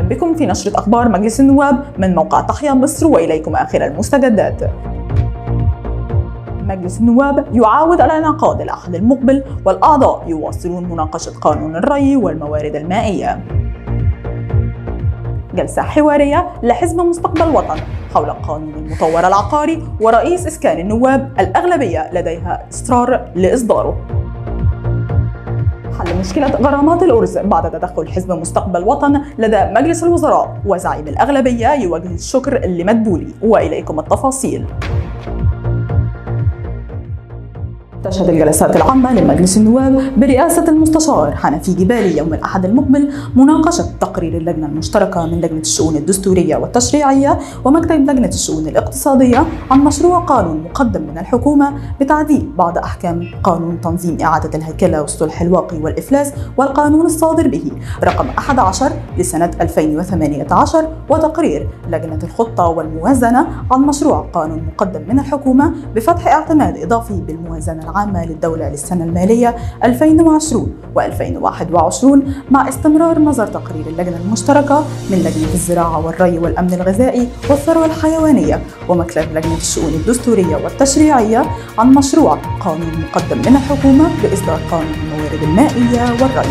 بكم في نشرة أخبار مجلس النواب من موقع تحيا مصر، وإليكم آخر المستجدات. مجلس النواب يعاود الانعقاد الأحد المقبل، والأعضاء يواصلون مناقشة قانون الري والموارد المائية. جلسة حوارية لحزب مستقبل وطن حول قانون المطور العقاري، ورئيس إسكان النواب الأغلبية لديها إصرار لإصداره. حل مشكلة غرامات الأرز بعد تدخل حزب مستقبل وطن لدى مجلس الوزراء، وزعيم الأغلبية يوجه الشكر لمدبولي، وإليكم التفاصيل. تشهد الجلسات العامة لمجلس النواب برئاسة المستشار حنفي جبالي يوم الأحد المقبل مناقشة تقرير اللجنة المشتركة من لجنة الشؤون الدستورية والتشريعية ومكتب لجنة الشؤون الاقتصادية عن مشروع قانون مقدم من الحكومة بتعديل بعض أحكام قانون تنظيم إعادة الهيكلة والصلح الواقي والإفلاس والقانون الصادر به رقم 11 لسنة 2018، وتقرير لجنة الخطة والموازنة عن مشروع قانون مقدم من الحكومة بفتح اعتماد إضافي بالموازنة العامة للدولة للسنة المالية 2020 و2021 مع استمرار نظر تقرير اللجنة المشتركة من لجنة الزراعة والري والأمن الغذائي والثروة الحيوانية ومكتب لجنة الشؤون الدستورية والتشريعية عن مشروع قانون مقدم من الحكومة بإصدار قانون الموارد المائية والري.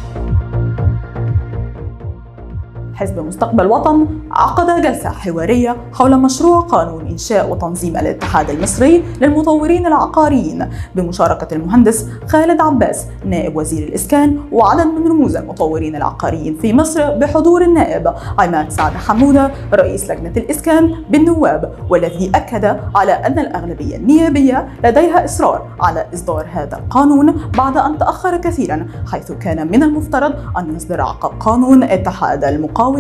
حزب مستقبل وطن عقد جلسة حوارية حول مشروع قانون إنشاء وتنظيم الاتحاد المصري للمطورين العقاريين بمشاركة المهندس خالد عباس نائب وزير الإسكان وعدد من رموز المطورين العقاريين في مصر بحضور النائب عماد سعد حمودة رئيس لجنة الإسكان بالنواب، والذي أكد على أن الأغلبية النيابية لديها إصرار على إصدار هذا القانون بعد أن تأخر كثيرا، حيث كان من المفترض أن يصدر عقب قانون اتحاد المقاولون.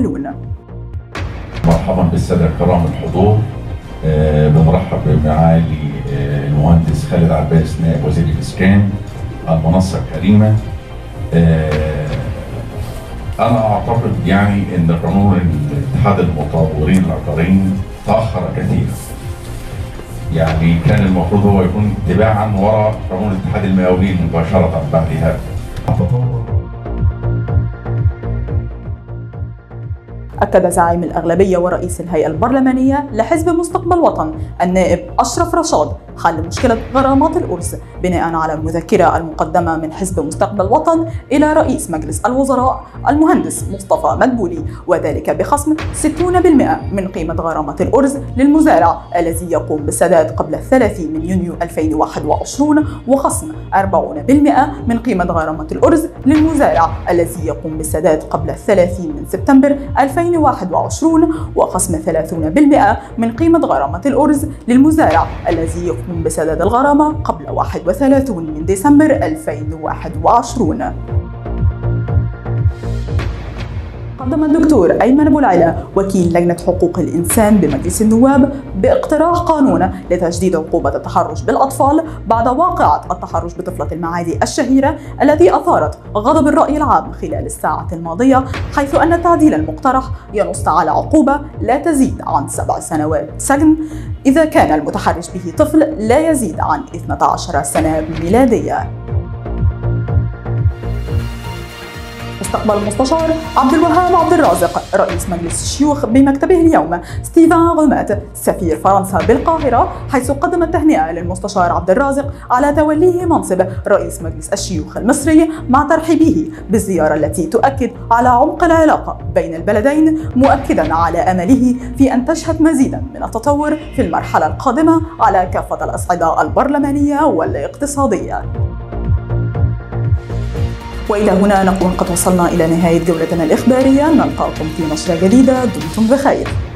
مرحبا بالسادة الكرام الحضور. بنرحب بمعالي المهندس خالد عباس نائب وزير الإسكان المنصة الكريمة. أنا أعتقد يعني أن قانون اتحاد المطورين العقاريين تأخر كثيرا، يعني كان المفروض هو يكون تباعا وراء قانون اتحاد المقاولين مباشرة بعد هذا. أكد زعيم الأغلبية ورئيس الهيئة البرلمانية لحزب مستقبل وطن النائب أشرف رشاد حل مشكلة غرامات الأرز بناء على المذكرة المقدمة من حزب مستقبل وطن إلى رئيس مجلس الوزراء المهندس مصطفى مدبولي، وذلك بخصم 60% من قيمة غرامات الأرز للمزارع الذي يقوم بالسداد قبل 30 من يونيو 2021، وخصم 40% من قيمة غرامات الأرز للمزارع الذي يقوم بالسداد قبل 30 من سبتمبر 2021، وخصم 30% من قيمة غرامة الأرز للمزارع الذي يقوم بسداد الغرامة قبل 31 من ديسمبر 2021. قدم الدكتور أيمن أبو العلا وكيل لجنة حقوق الإنسان بمجلس النواب باقتراح قانون لتجديد عقوبة التحرش بالأطفال بعد واقعة التحرش بطفلة المعادي الشهيرة التي أثارت غضب الرأي العام خلال الساعة الماضية، حيث أن التعديل المقترح ينص على عقوبة لا تزيد عن 7 سنوات سجن إذا كان المتحرش به طفل لا يزيد عن 12 سنة ميلادية. استقبل المستشار عبد الوهاب عبد الرازق رئيس مجلس الشيوخ بمكتبه اليوم ستيفان غومات سفير فرنسا بالقاهرة، حيث قدم التهنئة للمستشار عبد الرازق على توليه منصب رئيس مجلس الشيوخ المصري، مع ترحيبه بالزيارة التي تؤكد على عمق العلاقة بين البلدين، مؤكدا على أمله في أن تشهد مزيدا من التطور في المرحلة القادمة على كافة الأصعدة البرلمانية والاقتصادية. وإلى هنا نكون قد وصلنا إلى نهاية جولتنا الإخبارية، نلقاكم في نشرة جديدة، دمتم بخير.